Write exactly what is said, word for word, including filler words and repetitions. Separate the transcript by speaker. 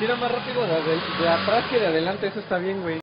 Speaker 1: tira más rápido de, de, de atrás que de adelante, eso está bien, güey.